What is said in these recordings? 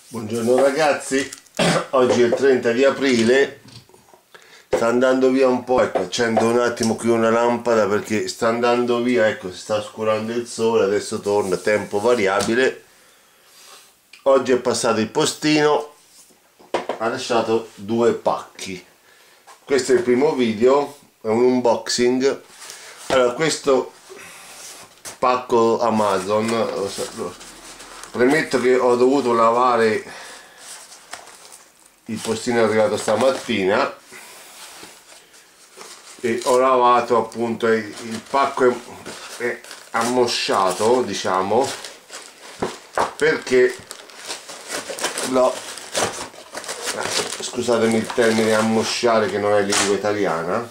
Buongiorno ragazzi, oggi è il 30 di aprile, sta andando via un po', ecco, accendo un attimo qui una lampada perché sta andando via, ecco, si sta oscurando il sole, adesso torna, tempo variabile. Oggi è passato il postino, ha lasciato 2 pacchi. Questo è il primo video, è un unboxing. Allora, questo pacco Amazon, premetto che ho dovuto lavare il postino, è arrivato stamattina e ho lavato, appunto, il pacco è ammosciato, diciamo, perché scusatemi il termine ammosciare che non è lingua italiana,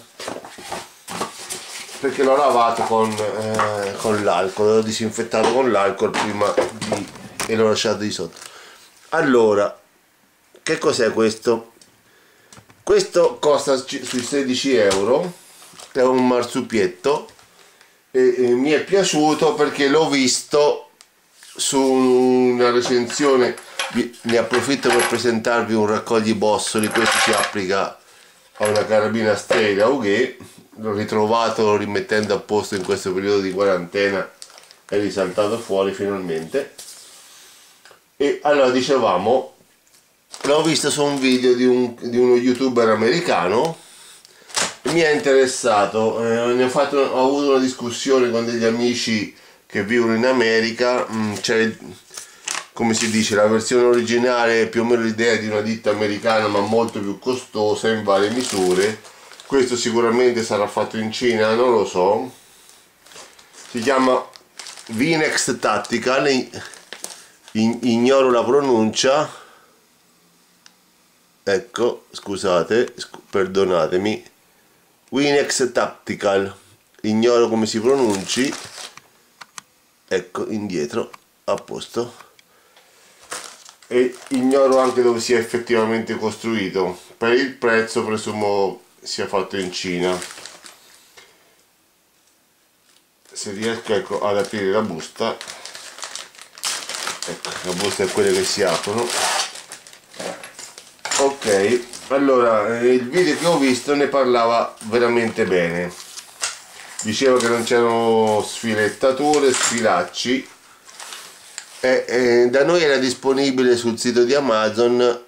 perché l'ho lavato con l'alcol, l'ho disinfettato con l'alcol prima e l'ho lasciato di sotto. Allora, che cos'è questo? Questo costa sui 16 euro, è un marsupietto e mi è piaciuto perché l'ho visto su una recensione. Ne approfitto per presentarvi un raccoglibossoli. Questo si applica a una carabina Strela UG. L'ho ritrovato, lo rimettendo a posto in questo periodo di quarantena, è risaltato fuori finalmente. E allora, dicevamo, l'ho visto su un video di uno youtuber americano, mi è interessato, ho avuto una discussione con degli amici che vivono in America. C'è, come si dice, la versione originale, più o meno l'idea di una ditta americana, ma molto più costosa in varie misure. Questo sicuramente sarà fatto in Cina, non lo so. Si chiama Vinex Tactical, ignoro la pronuncia, ecco, scusate, perdonatemi. Vinex Tactical, ignoro come si pronunci, ecco, indietro, a posto. E ignoro anche dove sia effettivamente costruito. Per il prezzo presumo sia fatto in Cina. Se riesco, ecco, ad aprire la busta, ecco, la busta è quelle che si aprono. Ok, allora, il video che ho visto ne parlava veramente bene, diceva che non c'erano sfilettature, sfilacci. Da noi era disponibile sul sito di Amazon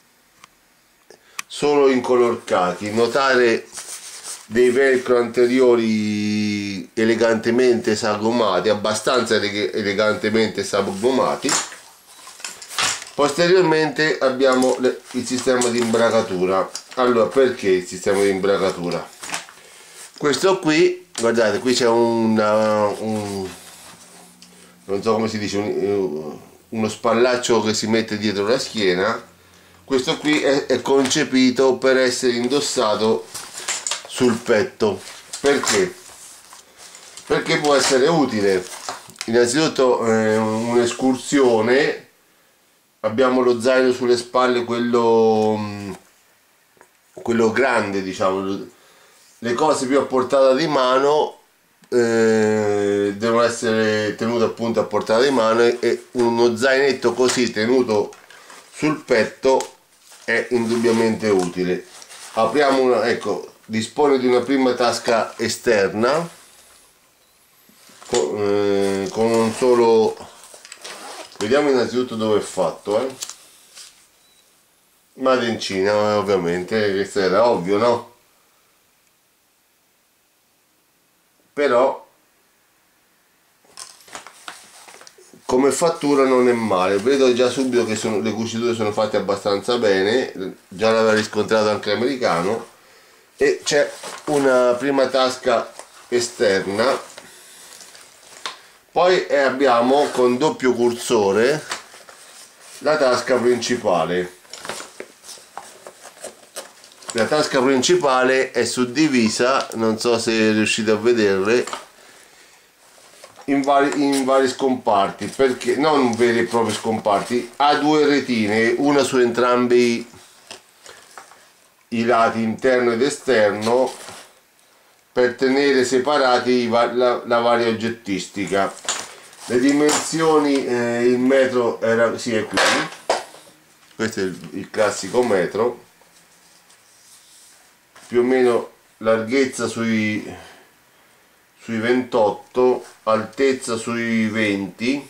solo in color khaki. Notare dei velcro anteriori elegantemente sagomati, abbastanza elegantemente sagomati. Posteriormente abbiamo il sistema di imbracatura. Allora, perché il sistema di imbracatura? Questo qui, guardate, qui c'è non so come si dice, uno spallaccio che si mette dietro la schiena. Questo qui è concepito per essere indossato sul petto. Perché? Perché può essere utile. Innanzitutto un'escursione, abbiamo lo zaino sulle spalle, quello grande, diciamo. Le cose più a portata di mano devono essere tenute, appunto, a portata di mano, e uno zainetto così tenuto sul petto è indubbimente utile. Apriamo ecco, dispone di una prima tasca esterna con un solo. Vediamo innanzitutto dove è fatto, Made in Cina, ovviamente, questo era ovvio, no? Però come fattura non è male, vedo già subito che le cuciture sono fatte abbastanza bene, già l'aveva riscontrato anche l'americano. E c'è una prima tasca esterna, poi abbiamo con doppio cursore la tasca principale. La tasca principale è suddivisa, non so se riuscite a vederle, in vari scomparti, perché non veri e propri scomparti, ha 2 retine, una su entrambi i lati, interno ed esterno, per tenere separati la varia oggettistica. Le dimensioni, il metro era, sì, è qui, questo è il classico metro, più o meno larghezza sui 28, altezza sui 20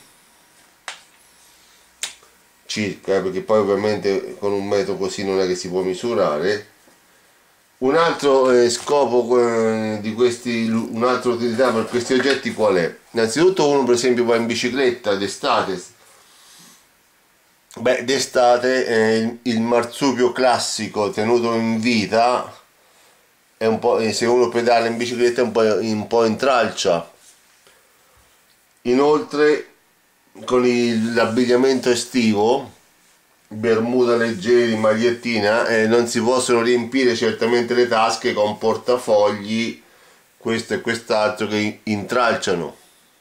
circa, perché poi ovviamente con un metro così non è che si può misurare. Un altro scopo di questi, un'altra utilità per questi oggetti qual è? Innanzitutto uno per esempio va in bicicletta d'estate. Beh, d'estate il marsupio classico tenuto in vita è un po', se uno pedala in bicicletta è un po' intralcia. Inoltre con l'abbigliamento estivo, bermuda leggeri, magliettina, non si possono riempire certamente le tasche con portafogli, questo e quest'altro, che intralciano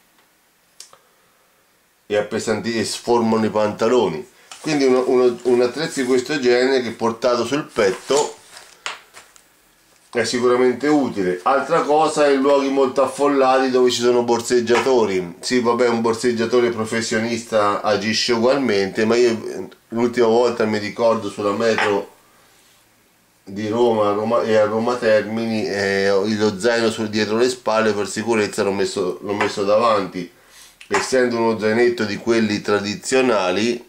e sformano i pantaloni. Quindi un attrezzo di questo genere, che portato sul petto, è sicuramente utile. Altra cosa, in luoghi molto affollati dove ci sono borseggiatori. Sì, vabbè, un borseggiatore professionista agisce ugualmente, ma io l'ultima volta mi ricordo sulla metro di Roma e a Roma Termini, lo zaino dietro le spalle per sicurezza l'ho messo davanti. Essendo uno zainetto di quelli tradizionali,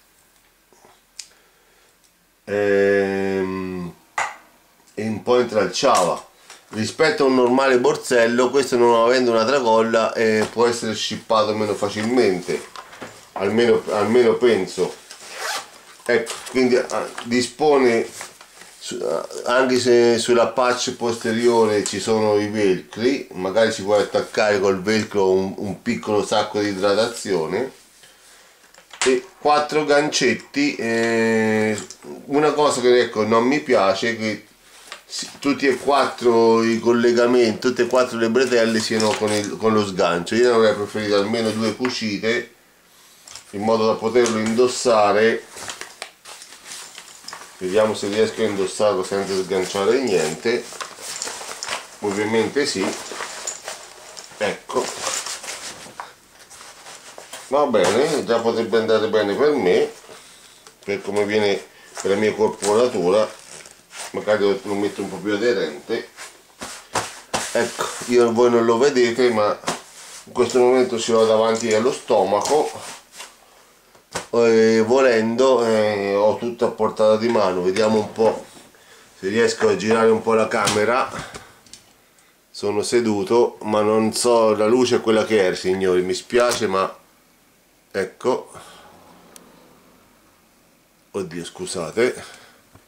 e un po' intralciava rispetto a un normale borsello. Questo, non avendo una tracolla, può essere scippato meno facilmente, almeno penso. Ecco, quindi dispone, anche se sulla patch posteriore ci sono i velcri, magari si può attaccare col velcro un piccolo sacco di idratazione, e 4 gancetti. Una cosa che, ecco, non mi piace, che tutti e 4 i collegamenti, tutte e 4 le bretelle siano con lo sgancio. Io avrei preferito almeno 2 cucite, in modo da poterlo indossare. Vediamo se riesco a indossarlo senza sganciare niente. Ovviamente sì. Ecco, va bene, già potrebbe andare bene per me, per come viene, per la mia corporatura. Magari lo metto un po' più aderente. Ecco, voi non lo vedete, ma in questo momento ce l'ho davanti allo stomaco, e volendo ho tutto a portata di mano. Vediamo un po' se riesco a girare un po' la camera. Sono seduto, ma non so, la luce è quella che è, signori, mi spiace, ma ecco, oddio, scusate,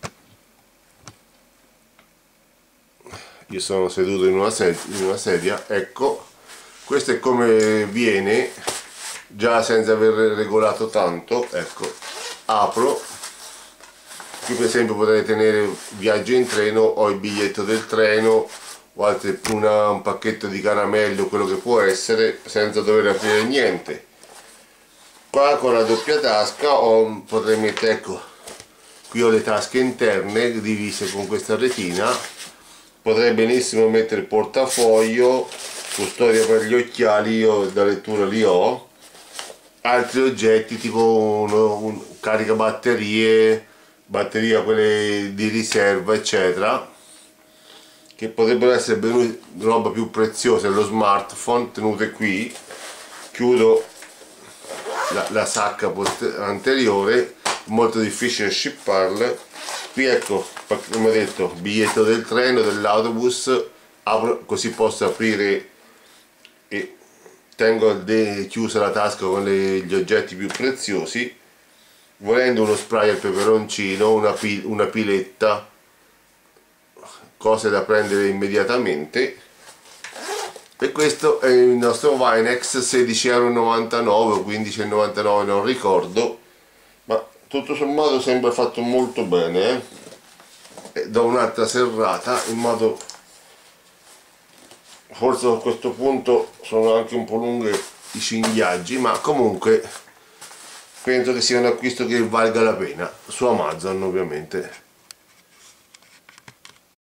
io sono seduto in una sedia. Ecco, questo è come viene, già senza aver regolato tanto. Ecco, apro. Qui per esempio potrei tenere viaggio in treno, o il biglietto del treno, o un pacchetto di caramelle, o quello che può essere, senza dover aprire niente. Qua con la doppia tasca potrei mettere, ecco, qui ho le tasche interne divise con questa retina. Potrei benissimo mettere il portafoglio, custodia per gli occhiali, io da lettura li ho, altri oggetti tipo un caricabatterie, batteria quelle di riserva eccetera, che potrebbero essere roba più preziosa, lo smartphone, tenute qui. Chiudo la sacca anteriore, molto difficile scipparle. Qui ecco, come ho detto, biglietto del treno, dell'autobus, apro così posso aprire, e tengo chiusa la tasca con gli oggetti più preziosi. Volendo uno spray al peperoncino, una piletta, cose da prendere immediatamente. E questo è il nostro Vinex, 16,99 € o 15,99 €, non ricordo, ma tutto sommato sembra fatto molto bene, E do un'altra serrata, in modo, forse a questo punto sono anche un po' lunghe i cinghiaggi, ma comunque penso che sia un acquisto che valga la pena, su Amazon ovviamente.